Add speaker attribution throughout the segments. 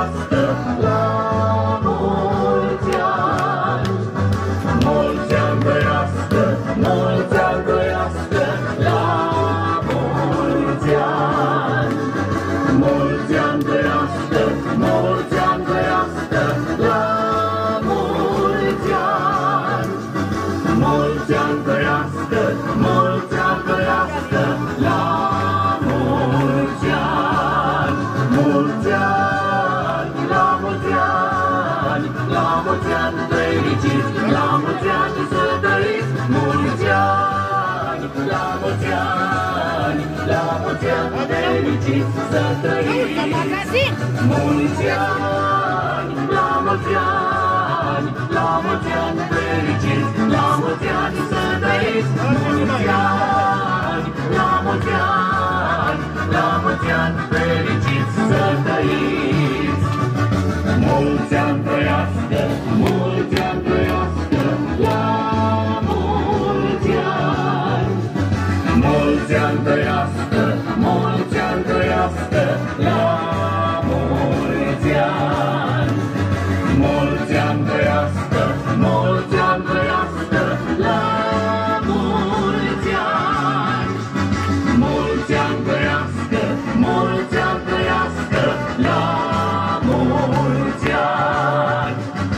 Speaker 1: trăiască, la mulți ani. Mulți ani trăiască, mulți ani trăiască, la mulți ani. Mulți ani trăiască, mulți ani trăiască, la mulți ani. Mulți ani trăiască, mulți ani trăiască, la mulți ani. Mulți ani, la mulți ani, la mulți ani fericiți, la mulți ani să trăiți. Mulți ani, la mulți ani, la mulți ani fericiți să trăiți. Mulți ani, la mulți ani, la mulți ani fericiți, la mulți ani să trăiți. Mulți ani, la mulți ani, la mulți ani fericiți să trăiți. Mulți ani trăiască, mulți ani trăiască, la mulți ani. Mulți ani trăiască, mulți ani trăiască, la mulți ani. Mulți ani trăiască, mulți ani trăiască, la mulți ani. Mulți ani trăiască, mulți ani trăiască, la mulți ani.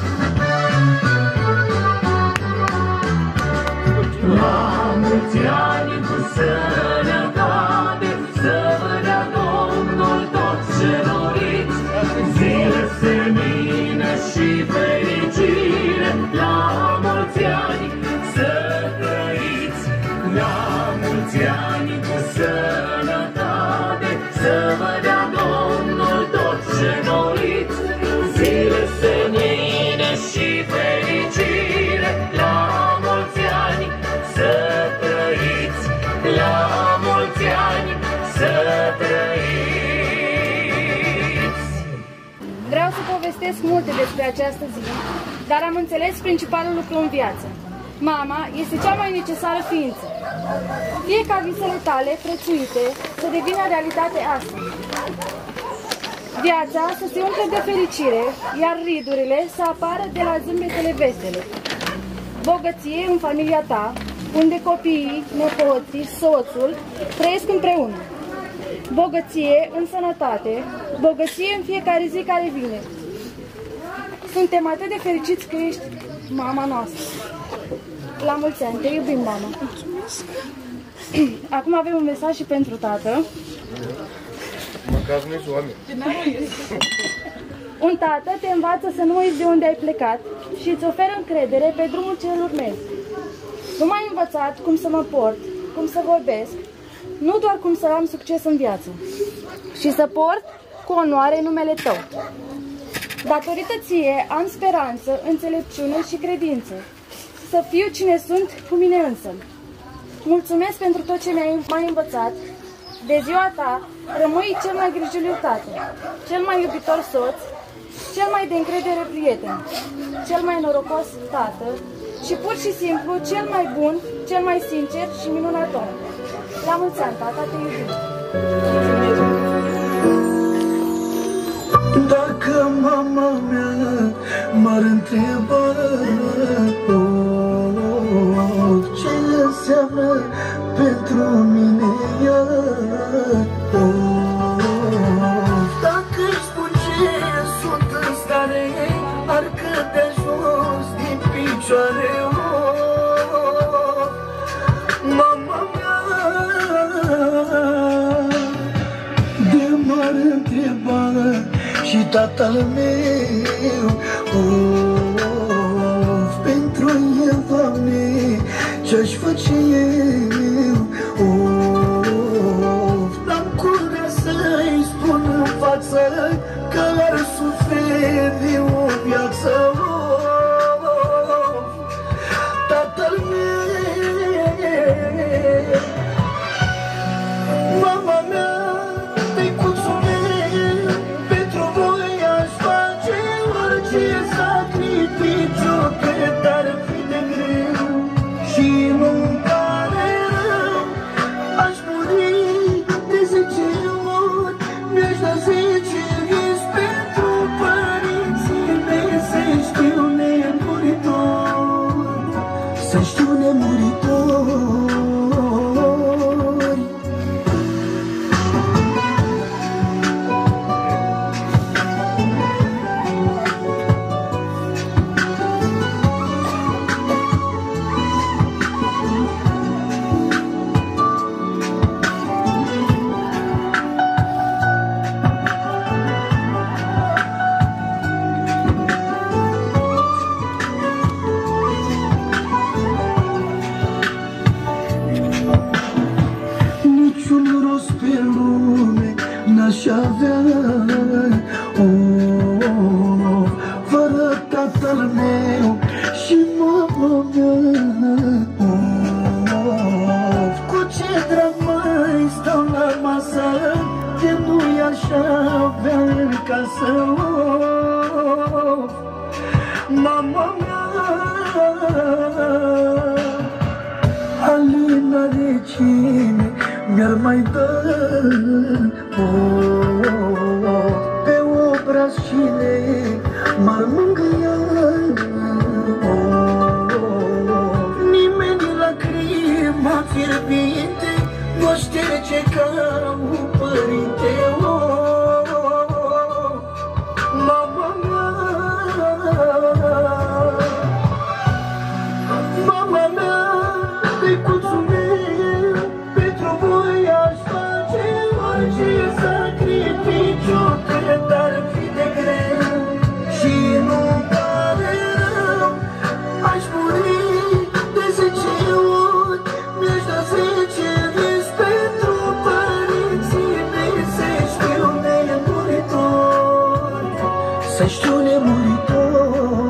Speaker 1: La mulți ani cu sănătate, să vă dea Domnul tot ce doriți. Zile senină și fericire, la mulți ani să trăiți. La mulți ani cu sănătate, să vă dea Domnul tot ce doriți. Zile senină și fericire, la mulți ani să trăiți. La mulți ani să trăiți.
Speaker 2: Vreau să povestesc multe despre această zi, dar am înțeles principalul lucru în viață. Mama este cea mai necesară ființă. Fie ca visele tale prețuite să devină realitate astăzi. Viața să se umple de fericire, iar ridurile să apară de la zâmbetele vesele. Bogăție în familia ta, unde copiii, nepoții, soțul trăiesc împreună. Bogăție în sănătate, bogăție în fiecare zi care vine. Suntem atât de fericiți că ești mama noastră. La mulți ani, te iubim, mama. Acum avem un mesaj și pentru tată.
Speaker 3: Măcar nu-i oameni.
Speaker 2: Un tată te învață să nu uiți de unde ai plecat și îți oferă încredere pe drumul ce îl urmezi. Nu m-ai învățat cum să mă port, cum să vorbesc, nu doar cum să am succes în viață, și să port cu onoare numele tău. Datorită ție am speranță, înțelepciune și credință, să fiu cine sunt cu mine însă. Mulțumesc pentru tot ce m-ai învățat. De ziua ta rămâi cel mai grijuliu tată, cel mai iubitor soț, cel mai de încredere prieten, cel mai norocos tată și pur și simplu cel mai bun, cel mai sincer și minunat om. La mulți ani, tata, te iubim!
Speaker 4: Dacă mama mea m-ar întreba ce înseamnă pentru mine ea, dacă-i spun ce sunt în stare, ar cădea jos din picioare. Mama mea, de m-ar întreba și tatăl meu, pentru el, Doamne, ce-aș face eu? N-am curaj să-i spun în față că ar suferi o viață. Tatăl meu, mama mea, tăicuțul meu, pentru voi aș face orice sacrificiu, cât ar fi de greu. Și nu-mi pare acasă. Mama mea, Alina de cine mi-ar mai dă pe obraz cine m-ar mângâia. Nimeni lacrima fierbinte nu șterge ca un părinte. Mama mea, mama mea, becuțul meu, pentru voi aș face orice sacrificiu, cât ar fi de greu și nu pare rău. Aș muri de 10 ori, mi-aș da 10 vieți pentru părinții mei. Să știu nemuritori, să știu nemuritori.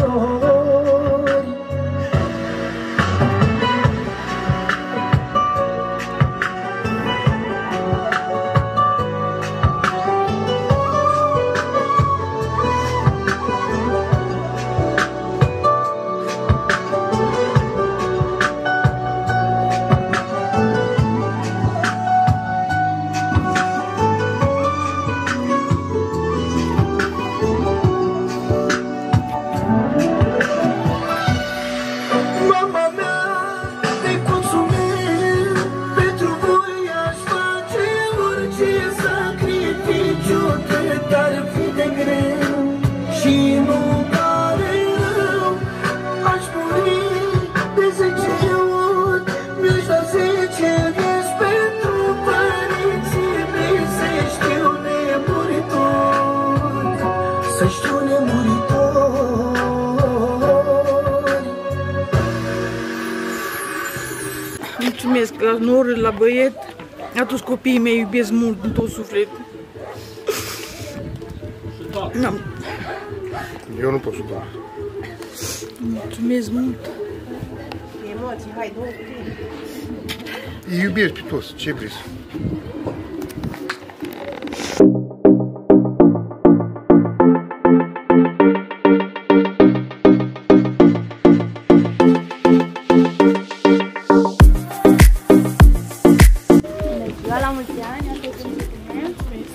Speaker 3: Mulțumesc că nu urât la băiet. Atunci copiii mei iubesc mult din tot sufletul.
Speaker 5: Eu nu pot să dau.
Speaker 3: Mulțumesc mult.
Speaker 6: Emoții, hai, două.
Speaker 5: Îi iubesc pe toți, ce vrei?
Speaker 2: La mulți ani, asta e pentru tine.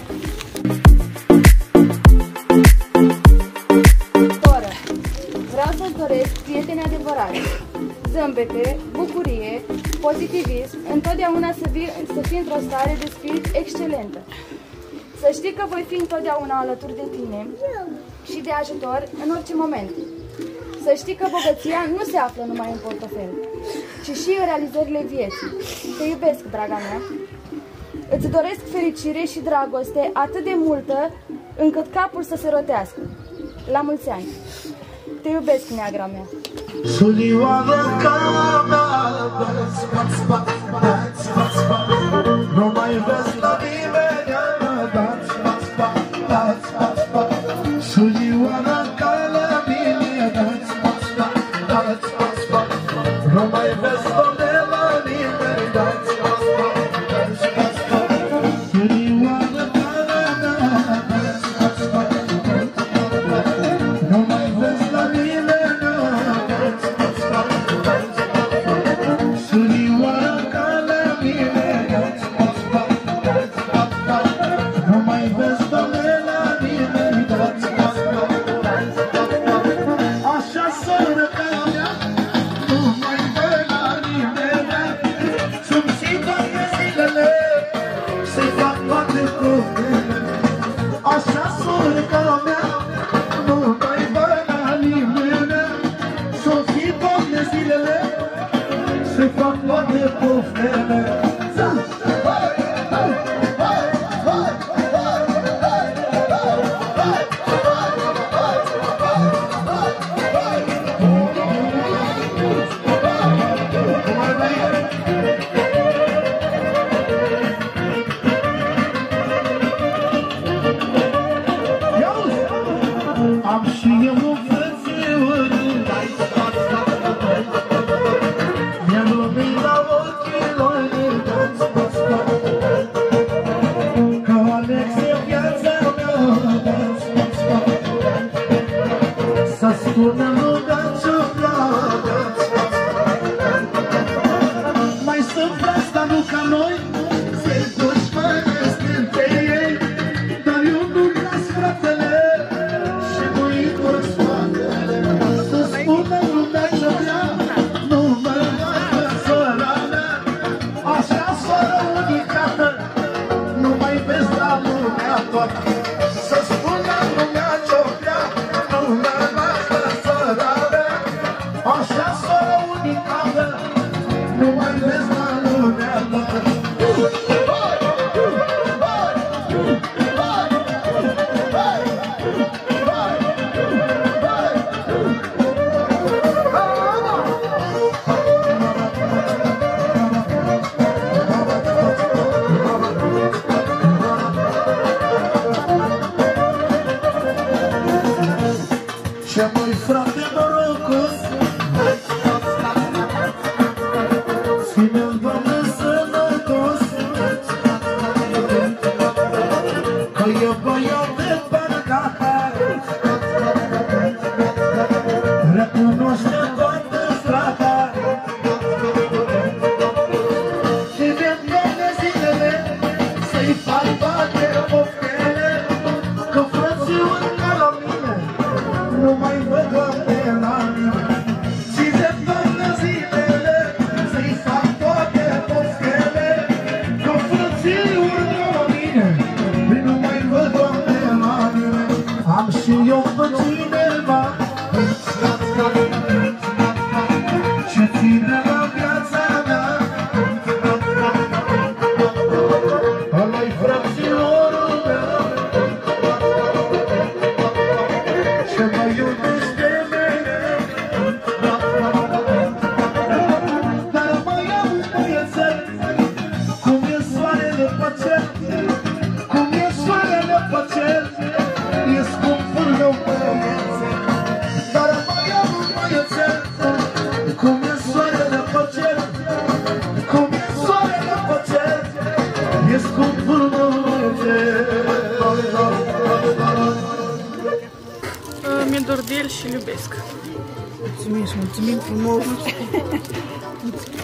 Speaker 2: Soră, vreau să-ți doresc prieteni adevărați, zâmbete, bucurie, pozitivism, întotdeauna să fii într-o stare de spirit excelentă. Să știi că voi fi întotdeauna alături de tine și de ajutor în orice moment. Să știi că bogăția nu se află numai în portofel, ci și în realizările vieții. Te iubesc, draga mea. Îți doresc fericire și dragoste atât de multă încât capul să se rotească. La mulți ani! Te iubesc, neagra mea!
Speaker 4: Sulioară ca mea, nu mai vezi la nimeni, Sulioară ca la mine, nu mai vezi de la nimeni, se fac toate poftele. Am și eu o frățioră, mi-am lovit la ochii lor. spune lumea ce pleacă. Mai sunt frați, dar nu ca noi, se dușmănesc între ei. Dar eu nu las fratele și nu-i curăț spatele. Să spune lumea ce vrea, nu mă lasă sora mea. Așa soră unicată, nu mai vezi la lumea toată. Să spună lumea ce-o vrea, nu mă lasă sora mea. Așa soră unicată, nu mai vezi la lumea toată. Ce măi frate norocos, ține-l Doamne sănătos, că e băiat de bărgata, recunoaște toată strata. Și de toate zilele să-i fac toate poftele, că frățiuni ca la mine nu mai văd Doamne la mine. Și de toate zilele să-i fac toate poftele, că frățiuni ca la mine nu mai văd Doamne la mine. Am și eu pe cineva ce ține la viața mea, ăla-i frățiorul meu, ce mă iubește mereu. Dar mai am un băiețel, cum e soarele pe cer, cum e soarele pe cer, e scumpul meu băiețel. Dar mai am un băiețel, cum e soarele pe cer, cum e soarele pe cer, e scumpul meu băiețel.
Speaker 3: Mi-e dor de el și îl iubesc. Mulțumim frumos!